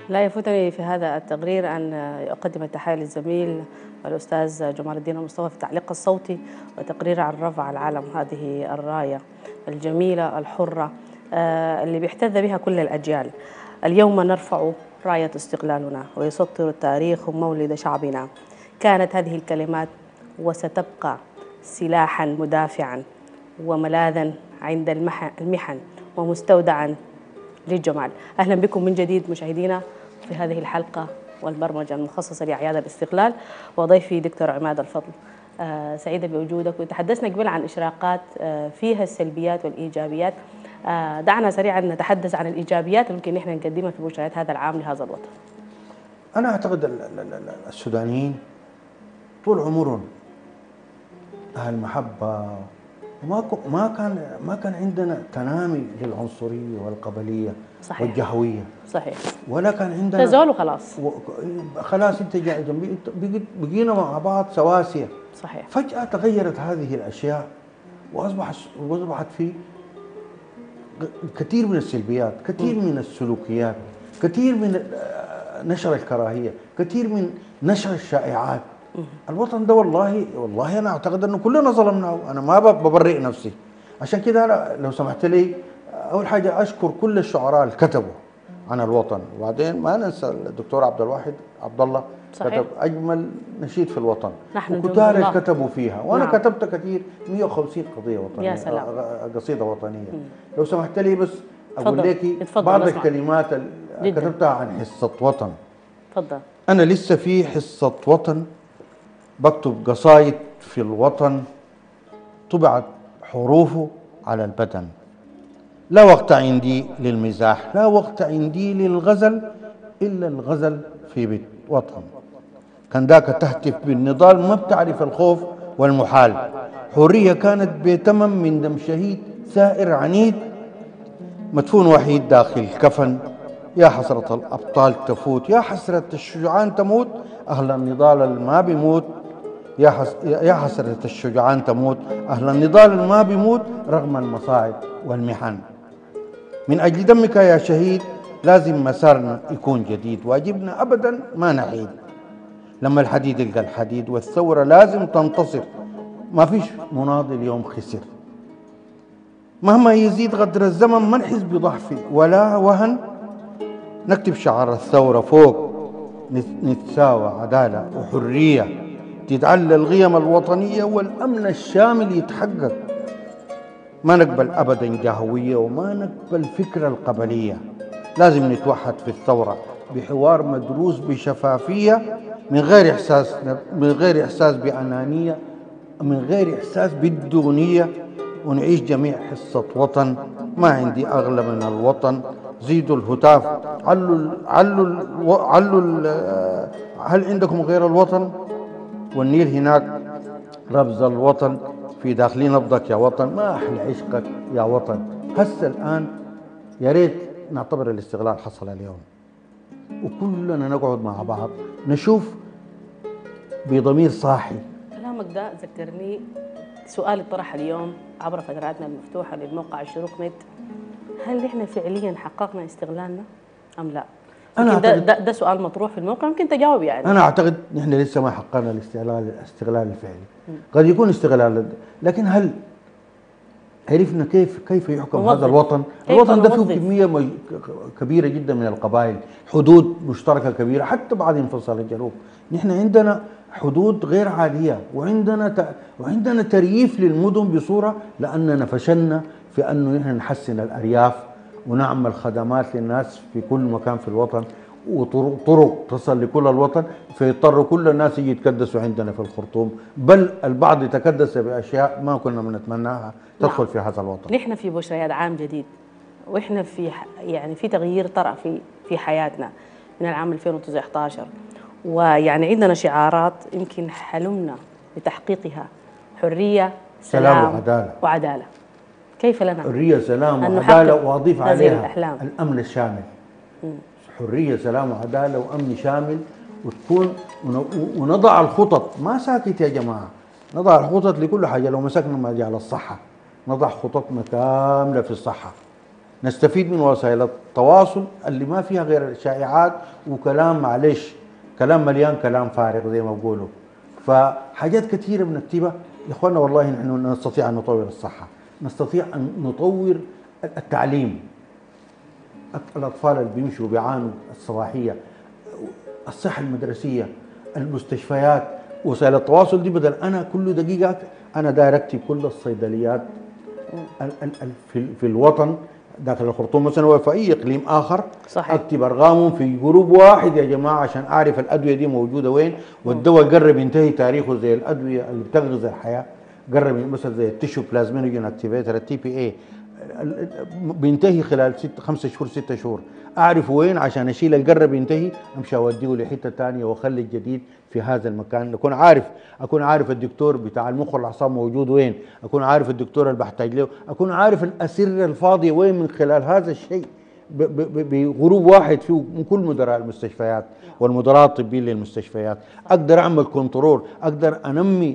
لا يفوتني في هذا التقرير أن أقدم التحية للزميل الأستاذ جمال الدين المصطفى في التعليق الصوتي وتقرير عن رفع العلم، هذه الراية الجميلة الحرة اللي بيحتذ بها كل الأجيال. اليوم نرفع راية استقلالنا ويسطر التاريخ مولد شعبنا. كانت هذه الكلمات وستبقى سلاحا مدافعا وملاذا عند المحن ومستودعا للجمال. أهلا بكم من جديد مشاهدينا في هذه الحلقة والبرمجة المخصصة لأعياد الاستقلال، وضيفي دكتور عماد الفضل. سعيدة بوجودك. وتحدثنا قبل عن إشراقات فيها السلبيات والإيجابيات. دعنا سريعا نتحدث عن الإيجابيات اللي ممكن نحن نقدمها في بشريات هذا العام لهذا الوطن. أنا أعتقد السودانيين طول عمرهم أهل محبة، ما كان عندنا تنامي للعنصرية والقبلية. صحيح. والجهوية. صحيح. ولا كان عندنا تزول وخلاص. خلاص انت جاي جنبي، بقينا مع بعض سواسية. صحيح. فجأة تغيرت هذه الأشياء وأصبحت في كثير من السلبيات، كثير من السلوكيات، كثير من نشر الكراهية، كثير من نشر الشائعات. الوطن ده والله أنا أعتقد أنه كلنا ظلمناه. أنا ما ببرئ نفسي. عشان كده أنا لو سمحت لي أول حاجة أشكر كل الشعراء اللي كتبوا عن الوطن، وبعدين ما ننسى الدكتور عبد الله كتب أجمل نشيد في الوطن، وكتار اللي كتبوا فيها، وأنا نعم. كتبت كثير 150 قضية وطنية. يا سلام. قصيدة وطنية. لو سمحت لي بس أقول لك بعض الكلمات اللي كتبتها عن حصة وطن. تفضل. أنا لسه في حصة وطن بكتب قصايد في الوطن طبعت حروفه على البدن. لا وقت عندي للمزاح، لا وقت عندي للغزل، إلا الغزل في بيت وطن. كان ذاك تهتف بالنضال، ما بتعرف الخوف والمحال. حرية كانت بتمم من دم شهيد سائر عنيد، مدفون وحيد داخل الكفن. يا حسرة الأبطال تفوت، يا حسرة الشجعان تموت، أهل النضال ما بيموت. يا حسرة الشجعان تموت، أهل النضال ما بيموت رغم المصاعب والمحن. من أجل دمك يا شهيد لازم مسارنا يكون جديد، واجبنا أبدا ما نعيد. لما الحديد يلقى الحديد والثورة لازم تنتصر، ما فيش مناضل يوم خسر. مهما يزيد غدر الزمن ما نحس بضعف ولا وهن، نكتب شعار الثورة فوق، نتساوى عدالة وحرية، تتعلى القيم الوطنية والأمن الشامل يتحقق. ما نقبل أبدا جهوية وما نقبل فكرة القبلية. لازم نتوحد في الثورة بحوار مدروس بشفافية، من غير إحساس بأنانية، من غير إحساس بالدونية، ونعيش جميع حصة وطن. ما عندي أغلى من الوطن. زيدوا الهتاف، هل عندكم غير الوطن؟ والنيل هناك رمز الوطن، في داخلي نبضك يا وطن، ما أحلى عشقك يا وطن. هسه الآن يا ريت نعتبر الاستقلال حصل اليوم، وكلنا نقعد مع بعض نشوف بضمير صاحي. كلامك ده ذكرني سؤال طرح اليوم عبر فتراتنا المفتوحة للموقع الشروق نت: هل نحن فعليا حققنا استقلالنا أم لا؟ ده سؤال مطروح في الموقع، ممكن تجاوب يعني. أنا أعتقد نحن لسه ما حققنا الاستقلال الفعلي. قد يكون استقلال، لكن هل عرفنا كيف يحكم هذا الوطن؟ الوطن ده فيه كمية كبيرة جدا من القبائل، حدود مشتركة كبيرة حتى بعد انفصال الجنوب. نحن عندنا حدود غير عادية، وعندنا ترييف للمدن بصورة، لأننا فشلنا في أنه نحن نحسن الأرياف ونعمل خدمات للناس في كل مكان في الوطن، وطرق تصل لكل الوطن، فيضطروا كل الناس يجي يتكدسوا عندنا في الخرطوم، بل البعض يتكدس بأشياء ما كنا بنتمناها تدخل في هذا الوطن. نحن في بشريات عام جديد، واحنا في تغيير طرأ في حياتنا من العام 2019، ويعني عندنا شعارات يمكن حلمنا بتحقيقها: حرية، سلام وعدالة. كيف لنا حرية، سلام وعدالة، وأضيف عليها الأمن الشامل. حرية، سلام وعدالة وأمن شامل، ونضع الخطط. ما ساكت يا جماعة، نضع الخطط لكل حاجة. لو مسكنا مجال الصحة نضع خططنا كاملة في الصحة، نستفيد من وسائل التواصل اللي ما فيها غير الشائعات وكلام، معلش كلام مليان كلام فارغ زي ما بقولوا. فحاجات كثيره بنكتبها يا اخوانا. والله نحن نستطيع ان نطور الصحه، نستطيع ان نطور التعليم. الاطفال اللي بيمشوا بيعانوا الصباحيه، الصحه المدرسيه، المستشفيات، وسائل التواصل دي، بدل انا كل دقيقه انا داير اكتب كل الصيدليات في الوطن داخل الخرطوم مثلا وفي اي اقليم اخر، صحيح. اكتب ارقامهم في جروب واحد يا جماعه عشان اعرف الادويه دي موجوده وين، والدواء قرب ينتهي تاريخه زي الادويه اللي بتنقذ الحياه، قرب مثلا زي التيشو بلازمينوجين اكتيفيتر التي بي اي بينتهي خلال 5 شهور 6 شهور، اعرف وين عشان اشيل القرب ينتهي امشي اوديه لحته ثانيه واخلي الجديد في هذا المكان. اكون عارف الدكتور بتاع المخ والاعصاب موجود وين، اكون عارف الدكتور اللي بحتاج له، اكون عارف الاسره الفاضيه وين. من خلال هذا الشيء بغروب واحد فيه من كل مدراء المستشفيات والمدراء الطبيين للمستشفيات اقدر اعمل كنترول، اقدر انمي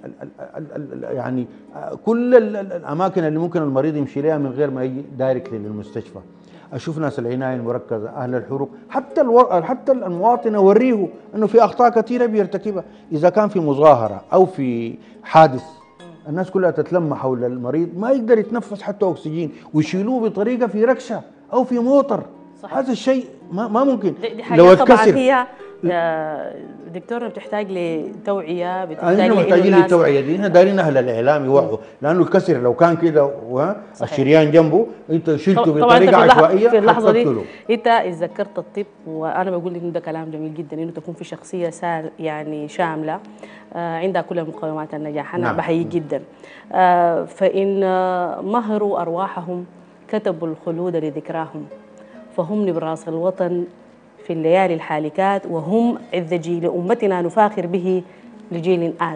يعني كل الاماكن اللي ممكن المريض يمشي لها من غير ما يجي دايركتلي للمستشفى. اشوف ناس العنايه المركزه، اهل الحروق، حتى المواطن اوريه انه في اخطاء كثيره بيرتكبها. اذا كان في مظاهره او في حادث الناس كلها تتلم حول المريض ما يقدر يتنفس حتى اكسجين ويشيلوه بطريقه في ركشه او في موتر. صحيح. هذا الشيء ما ممكن. دي حاجات طبعا هي دكتورنا بتحتاج لتوعيه، بتحتاج احنا محتاجين للتوعيه دي، احنا دايرين اهل الاعلام يوعوا، لانه الكسر لو كان كده والشريان جنبه انت شلته بطريقه عشوائيه في اللحظه دي انت ذكرت الطب، وانا بقول انه ده كلام جميل جدا انه تكون في شخصيه يعني شامله عندها كل مقومات النجاح. انا بحييك جدا. فان مهروا ارواحهم كتبوا الخلود لذكراهم، فهم نبراس الوطن في الليالي الحالكات، وهم عذ جيل أمتنا نفاخر به لجيل آت.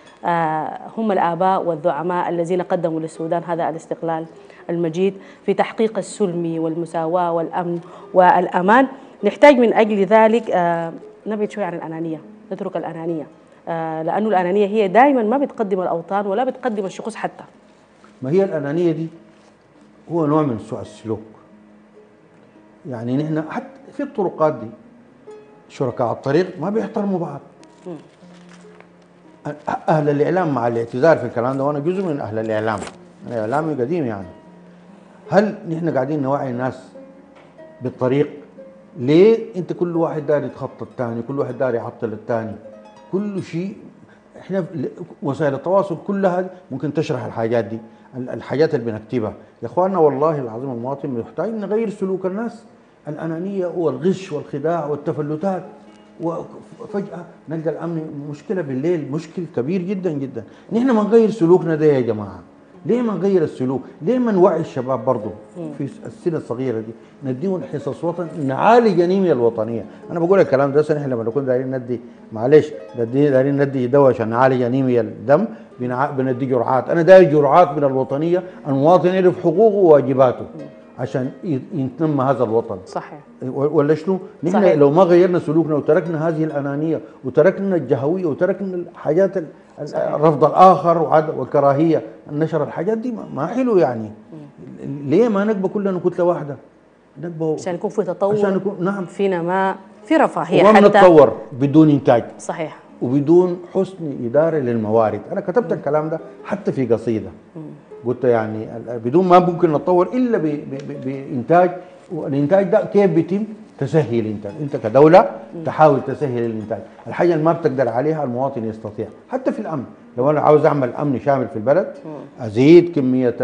هم الآباء والزعماء الذين قدموا للسودان هذا الاستقلال المجيد في تحقيق السلم والمساواة والأمن والأمان. نحتاج من أجل ذلك نبعد شوي عن الأنانية، نترك الأنانية، لأنه الأنانية هي دائما ما بتقدم الأوطان ولا بتقدم الشخوص حتى. ما هي الأنانية دي هو نوع من سوء السلوك. يعني نحن حتى في الطرقات دي شركاء الطريق ما بيحترموا بعض. اهل الاعلام مع الاعتذار في الكلام ده، وانا جزء من اهل الاعلام، انا اعلامي قديم يعني. هل نحن قاعدين نوعي الناس بالطريق؟ ليه انت كل واحد داري يتخطى الثاني، كل واحد داري يعطل الثاني، كل شيء. احنا وسائل التواصل كلها ممكن تشرح الحاجات دي، الحاجات اللي بنكتبها يا اخواننا. والله العظيم المواطن محتاج نغير سلوك الناس. الانانيه والغش والخداع والتفلتات، وفجاه نلقى الامن مشكله بالليل، مشكل كبير جدا جدا. نحن ما نغير سلوكنا ده يا جماعه. ليه ما نغير السلوك؟ ليه ما نوعي الشباب برضه في السن الصغيره دي، نديهم حصص وطن، نعالج انيميا الوطنيه. انا بقول الكلام ده نحن لما نكون دايرين ندي، معلش دايرين ندي دواء عشان نعالج انيميا الدم، بندي جرعات. انا داير جرعات من الوطنيه، المواطن يعرف حقوقه وواجباته عشان يتنمى هذا الوطن. صحيح. ولا شنو؟ نحن لو ما غيرنا سلوكنا وتركنا هذه الانانيه وتركنا الجهويه وتركنا الحاجات رفض الاخر والكراهيه، نشر الحاجات دي ما حلو يعني. ليه ما نقبل كلنا كتله واحده؟ نقبل عشان يكون في تطور، عشان يكون نعم في نماء، في رفاهيه، وما نتطور بدون انتاج. صحيح. وبدون حسن اداره للموارد. انا كتبت الكلام ده حتى في قصيده، قلت يعني بدون ما ممكن نتطور الا بانتاج. والانتاج ده كيف بيتم؟ تسهل الانتاج. انت كدوله تحاول تسهل الانتاج. الحاجه اللي ما بتقدر عليها المواطن يستطيع. حتى في الامن، لو انا عاوز اعمل امن شامل في البلد، ازيد كميه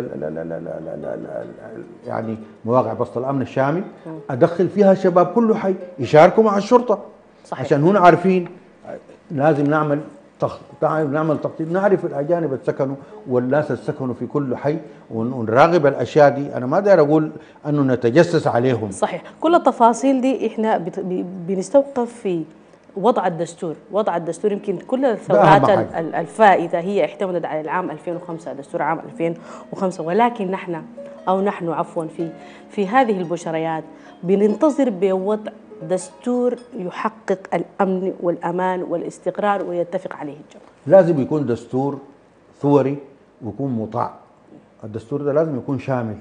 يعني مواقع بسط الامن الشامل، ادخل فيها شباب كله حي يشاركوا مع الشرطه. صحيح. عشان هنا عارفين لازم نعمل تخطيط، نعرف الاجانب اللي سكنوا والناس اللي سكنوا في كل حي، ونراقب الاشياء دي. انا ما داير اقول انه نتجسس عليهم. صحيح. كل التفاصيل دي احنا بنستوقف في وضع الدستور. وضع الدستور يمكن كل الثورات الفائته هي اعتمدت على العام 2005، دستور عام 2005، ولكن نحن عفوا في هذه البشريات بننتظر بوضع دستور يحقق الامن والامان والاستقرار ويتفق عليه الجميع. لازم يكون دستور ثوري ويكون مطاع. الدستور ده لازم يكون شامل،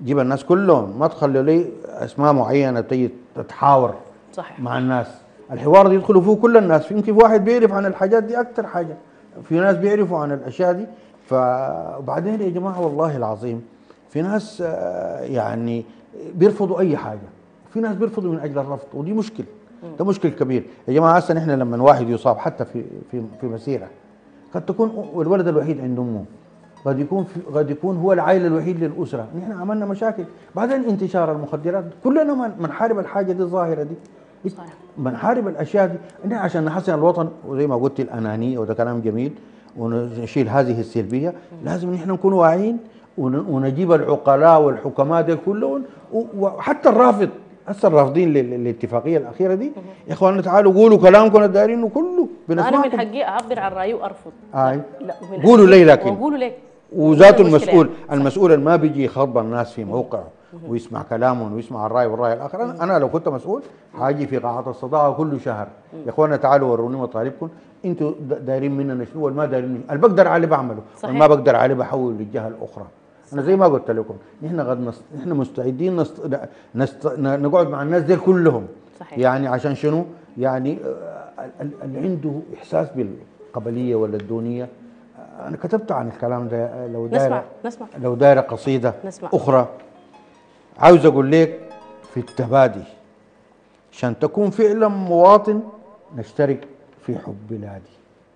جيب الناس كلهم، ما تخلي لي اسماء معينه تيجي تتحاور صحيح. مع الناس. الحوار ده يدخلوا فيه كل الناس، يمكن في واحد بيعرف عن الحاجات دي اكثر حاجه، في ناس بيعرفوا عن الاشياء دي. فبعدين يا جماعه والله العظيم في ناس يعني بيرفضوا اي حاجه، في ناس بيرفضوا من اجل الرفض، ودي مشكله. ده مشكل كبير يا جماعه. هسه نحن لما واحد يصاب حتى في مسيره، قد تكون الولد الوحيد عند امه، قد يكون هو العائل الوحيد للاسره. نحن عملنا مشاكل. بعدين انتشار المخدرات، كلنا بنحارب الحاجه دي، الظاهره دي صحيح. بنحارب الاشياء دي. نحن عشان نحسن الوطن، وزي ما قلت الانانيه، وده كلام جميل، ونشيل هذه السلبيه، لازم نحن نكون واعيين ونجيب العقلاء والحكماء دي كلهم، وحتى الرافض. هسه الرافضين للاتفاقيه الاخيره دي، يا اخواننا تعالوا قولوا كلامكم الدايرين كله انا من بنسمعكم. حقي اعبر عن رايي وارفض. لا من قولوا حقي لي، لكن وقولوا ليه. وذات المشكلة المسؤول، يعني. المسؤول اللي ما بيجي يخاطب الناس في موقعه ويسمع كلامهم ويسمع الراي والراي الاخر. انا لو كنت مسؤول حاجي في قاعه الصداقه كل شهر، يا اخوانا تعالوا وروني مطالبكم، انتوا دايرين مننا شنو والما دايرين مني. اللي بقدر عليه بعمله، صحيح. والما بقدر عليه بحول للجهه الاخرى. انا زي ما قلت لكم، نحن مستعدين نقعد مع الناس دي كلهم. صحيح. يعني عشان شنو؟ يعني اللي عنده احساس بالقبليه ولا الدونيه. انا كتبت عن الكلام ده، نسمع لو دايره قصيده نسمع. اخرى. عاوز اقول لك في التبادي، عشان تكون فعلا مواطن، نشترك في حب بلادي.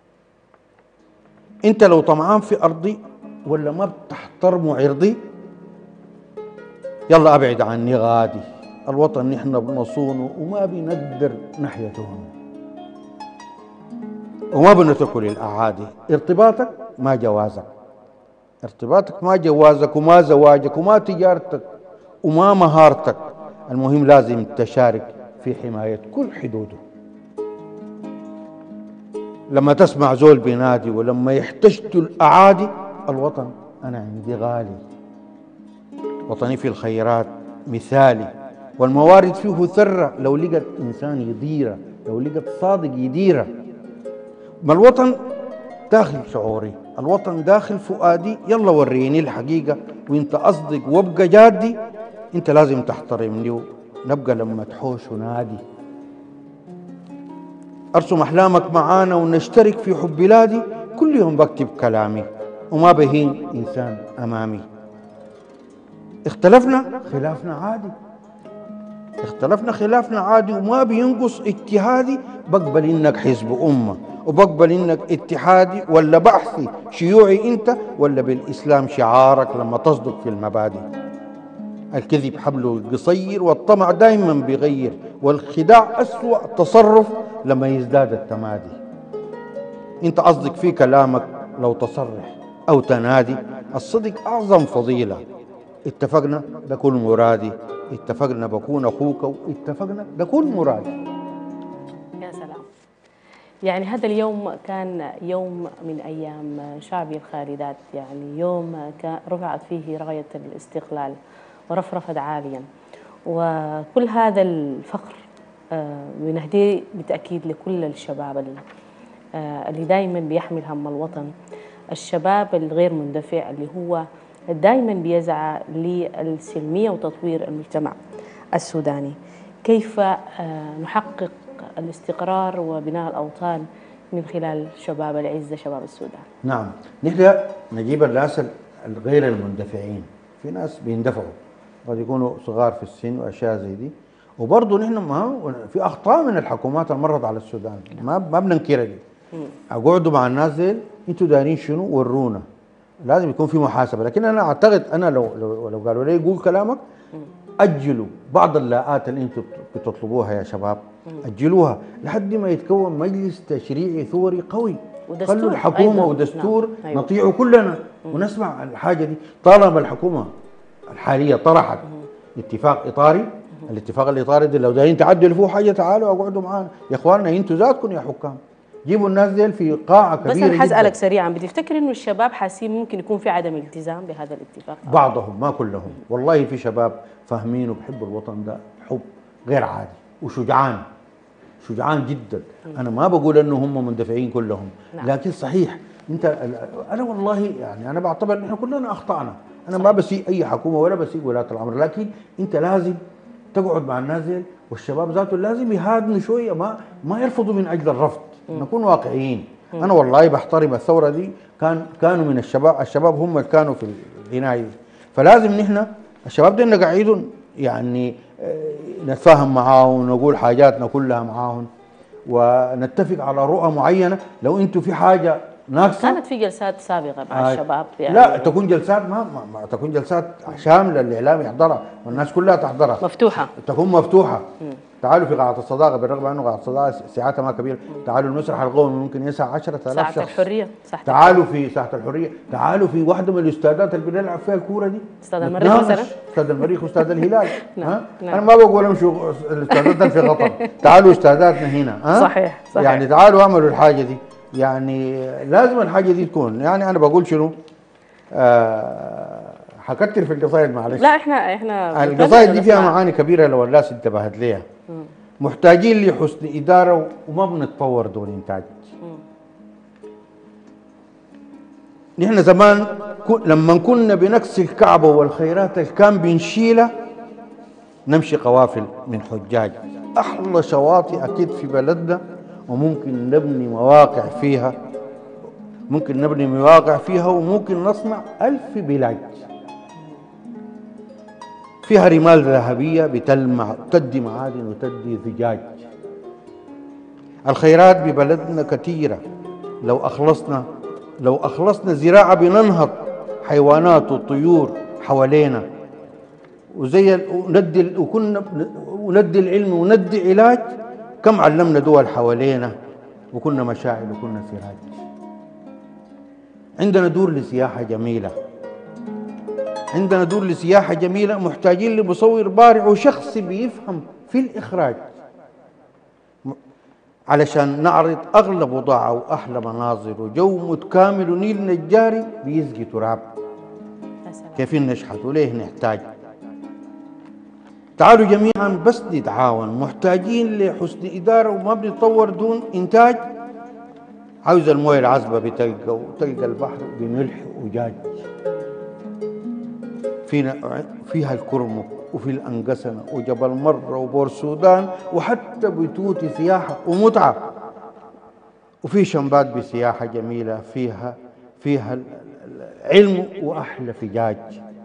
انت لو طمعان في ارضي ولا ما بتحترم عرضي، يلا ابعد عني غادي. الوطن نحن بنصونه وما بنقدر نحيته، وما بنتركه للاعادي. ارتباطك ما جوازك، ارتباطك ما جوازك، وما زواجك، وما تجارتك، وما مهارتك. المهم لازم تشارك في حماية كل حدوده. لما تسمع زول بينادي ولما يحتشتوا الأعادي، الوطن أنا عندي غالي. وطني في الخيرات مثالي، والموارد فيه ثرة، لو لقت إنسان يديره، لو لقت صادق يديره. ما الوطن داخل شعوري، الوطن داخل فؤادي. يلا وريني الحقيقة، وانت أصدق وابقى جادي. انت لازم تحترمني، ونبقى لما تحوش ونادي. ارسم احلامك معانا ونشترك في حب بلادي. كل يوم بكتب كلامي وما بهين انسان امامي. اختلفنا خلافنا عادي، اختلفنا خلافنا عادي، وما بينقص اجتهادي. بقبل انك حزب امه، وبقبل انك اتحادي، ولا بحثي شيوعي انت، ولا بالاسلام شعارك لما تصدق في المبادئ. الكذب حبله قصير، والطمع دائما بيغير، والخداع أسوأ تصرف لما يزداد التمادي. انت قصدك في كلامك لو تصرح او تنادي، الصدق اعظم فضيلة. اتفقنا ده كل مرادي، اتفقنا بكون اخوك، واتفقنا ده كل مرادي. يا سلام. يعني هذا اليوم كان يوم من أيام شعبي الخالدات، يعني يوم رفعت فيه راية الاستقلال ورفرفت عاليا، وكل هذا الفخر بنهديه بالتأكيد لكل الشباب اللي دايما بيحمل هم الوطن، الشباب الغير مندفع اللي هو دايما بيسعى للسلمية وتطوير المجتمع السوداني. كيف نحقق الاستقرار وبناء الأوطان من خلال شباب العزة، شباب السودان؟ نعم، نحن نجيب الناس الغير المندفعين. في ناس بيندفعوا، قد يكونوا صغار في السن واشياء زي دي، وبرضه نحن ما في اخطاء من الحكومات اللي مرت على السودان، ما بننكرها دي. اقعدوا مع الناس دي، انتوا دايرين شنو؟ ورونا. لازم يكون في محاسبه. لكن انا اعتقد، انا لو قالوا لي قول كلامك، اجلوا بعض اللاءات اللي انتم بتطلبوها يا شباب، اجلوها لحد ما يتكون مجلس تشريعي ثوري قوي. خلوا الحكومه أيضاً ودستور أيوة. نطيعه كلنا ونسمع الحاجه دي. طالما الحكومه الحاليه طرحت اتفاق اطاري، الاتفاق الاطاري ده لو دايرين تعدلوا فيه حاجه، تعالوا اقعدوا معانا يا اخواننا، انتوا ذاتكم يا حكام، جيبوا الناس دي في قاعه كبيره. بس انا حسألك سريعا، بتفتكر انه الشباب حاسين ممكن يكون في عدم التزام بهذا الاتفاق؟ بعضهم، ما كلهم. والله في شباب فاهمين وبحبوا الوطن ده حب غير عادي، وشجعان، شجعان جدا. انا ما بقول انه هم مندفعين كلهم، لكن صحيح انت، انا والله يعني انا بعتبر ان احنا كلنا اخطانا، انا ما بسيء اي حكومه ولا بسيء ولاة الامر، لكن انت لازم تقعد مع الناس ديل، والشباب ذاته لازم يهادنوا شويه، ما يرفضوا من اجل الرفض، نكون واقعيين. انا والله بحترم الثوره دي، كانوا من الشباب هم اللي كانوا في العنايه دي. فلازم نحن الشباب دي نقعدهم يعني نتفاهم معاهم ونقول حاجاتنا كلها معاهم ونتفق على رؤى معينه. لو انتم في حاجه ناقصه، كانت في جلسات سابقة مع الشباب يعني لا تكون جلسات ما تكون جلسات شامله، الاعلام يحضرها والناس كلها تحضرها، مفتوحة، تكون مفتوحه. تعالوا في قاعة الصداقة، بالرغم انه قاعة الصداقة ساعتها ما كبيرة، تعالوا المسرح القومي ممكن يسع 10,000 ساعة شخص. الحرية، تعالوا في ساحة الحرية، تعالوا في واحدة من الاستادات اللي بنلعب فيها الكورة دي، استاد المريخ مثلا، استاد المريخ واستاد الهلال. نعم. انا ما بقول امشوا الاستادات في قطر، تعالوا استاداتنا هنا. صحيح. يعني تعالوا اعملوا الحاجة دي، يعني لازم الحاجة دي تكون، يعني انا بقول شنو، حكتر في القصايد معلش. لا احنا القصايد دي فيها معاني كبيرة لو الناس انتبهت ليها. محتاجين لحسن إدارة وما بنتطور دون إنتاج. نحن زمان لما كنا بنكسي الكعبة والخيرات اللي كان بنشيلها نمشي قوافل من حجاج. أحلى شواطئ أكيد في بلدنا، وممكن نبني مواقع فيها، وممكن نصنع 1000 بلاج فيها رمال ذهبية بتلمع، تدي معادن وتدي زجاج. الخيرات ببلدنا كثيرة، لو أخلصنا زراعة بننهض حيوانات وطيور حوالينا، وندي العلم وندي علاج. كم علمنا دول حوالينا وكنا مشاعل وكنا سراج. عندنا دور لسياحة جميلة، محتاجين لمصور بارع وشخص بيفهم في الإخراج علشان نعرض أغلى بضاعة وأحلى مناظر وجو متكامل ونيل نجاري بيسقي تراب. كيف نشحت وليه نحتاج؟ تعالوا جميعا بس نتعاون، محتاجين لحسن إدارة وما بنتطور دون إنتاج. عاوز المويه العذبة بتلقى، وتلقى البحر بملح وجاج. فيها الكرمك وفي الأنقسنة وجبل مرة وبور السودان، وحتى بتوتي سياحة ومتعة. وفي شمبات بسياحة جميلة، فيها علم وأحلى فجاج.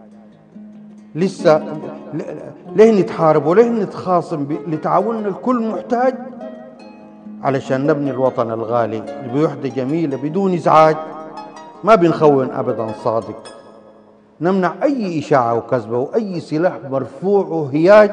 لسه ليه نتحارب وليه نتخاصم؟ لتعاوننا الكل محتاج علشان نبني الوطن الغالي بوحدة جميلة بدون إزعاج. ما بنخون أبدا صادق، نمنع أي إشاعة وكذبة وأي سلاح مرفوع وهياج.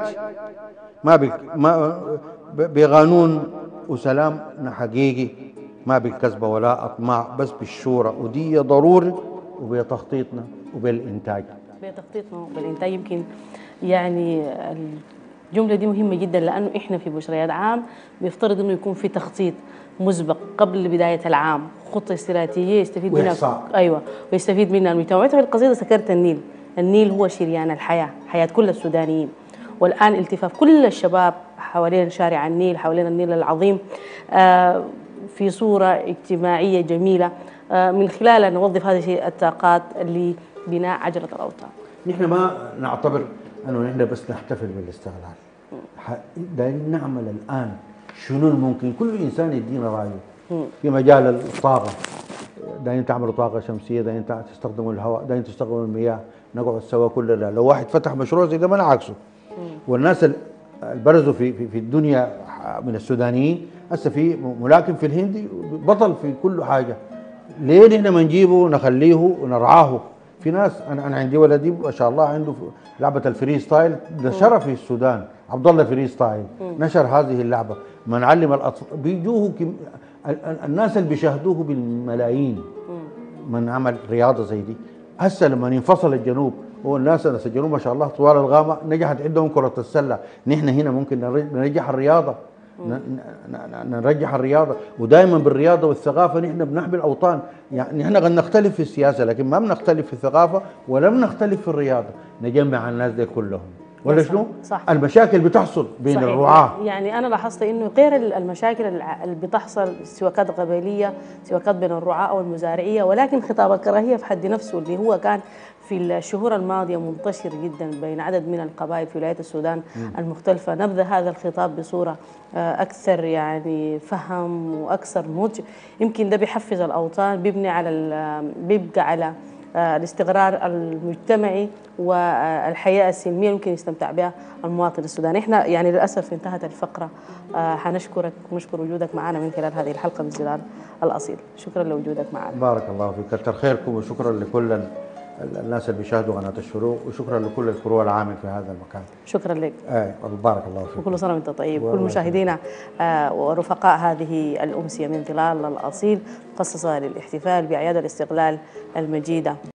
ما بقانون وسلامنا حقيقي، ما بالكذبة ولا أطماع، بس بالشورى، ودي ضروري، وبتخطيطنا وبالإنتاج. يمكن يعني الجملة دي مهمة جدا، لأنه إحنا في بشريات عام بيفترض إنه يكون في تخطيط مسبق قبل بداية العام، خطة استراتيجية يستفيد منها ويستفيد منها المجتمع. في القصيدة ذكرت النيل هو شريان الحياة، حياة كل السودانيين، والآن التفاف كل الشباب حوالين شارع النيل، حوالين النيل العظيم، في صورة اجتماعية جميلة، من خلالها نوظف هذه الطاقات لبناء عجلة الأوطان. نحن ما نعتبر أنه نحن بس نحتفل بالاستغلال، دايرين نعمل الآن شنو ممكن. كل إنسان يدينا رأيه في مجال الطاقة، دايرين تعملوا طاقة شمسية، دايرين تستخدموا الهواء، دايرين تستخدموا المياه، نقعد سوا كلنا. لو واحد فتح مشروع زي ده ما نعكسه. والناس البرزوا في الدنيا من السودانيين، هسه في ملاكم في الهندي بطل في كل حاجة. ليه نحن ما نجيبه نخليه ونرعاه؟ في ناس، انا عندي ولدي ما شاء الله عنده لعبه الفري ستايل، نشرها في السودان، عبد الله فري ستايل نشر هذه اللعبه. ما نعلم الاطفال بيجوه الناس اللي بيشاهدوه بالملايين. من عمل رياضه زي دي. هسه لما انفصل الجنوب والناس الجنوب ما شاء الله طوال الغامه نجحت عندهم كره السله، نحن هنا ممكن نرجح الرياضه، نرجح الرياضه. ودائما بالرياضه والثقافه نحن بنحمي الاوطان. يعني نحن قد نختلف في السياسه لكن ما بنختلف في الثقافه ولا بنختلف في الرياضه. نجمع الناس دي كلهم ولا شنو؟ صح. المشاكل بتحصل بين صحيح. الرعاة. يعني انا لاحظت انه غير المشاكل اللي بتحصل سواء قبليه، سواء بين الرعاة او المزارعيه، ولكن خطاب الكراهيه في حد نفسه اللي هو كان في الشهور الماضية منتشر جدا بين عدد من القبائل في ولايات السودان المختلفة نبذ هذا الخطاب بصورة أكثر يعني فهم وأكثر نضج. يمكن ده بيحفز الأوطان، بيبقى على الاستقرار المجتمعي والحياة السلمية ممكن يستمتع بها المواطن السوداني. احنا يعني للأسف انتهت الفقرة، حنشكرك ونشكر وجودك معنا من خلال هذه الحلقة من زلال الأصيل. شكرا لوجودك معنا. بارك الله فيك، كتر خيركم، وشكرا لكل الناس اللي بيشاهدوا قناة الشروق، وشكرا لكل الكرو العامل في هذا المكان. شكرا لك. بارك الله فيك. وكل سنة وانت طيب. كل مشاهدينا ورفقاء هذه الأمسية من ظلال الأصيل مخصصة للاحتفال بأعياد الاستقلال المجيدة.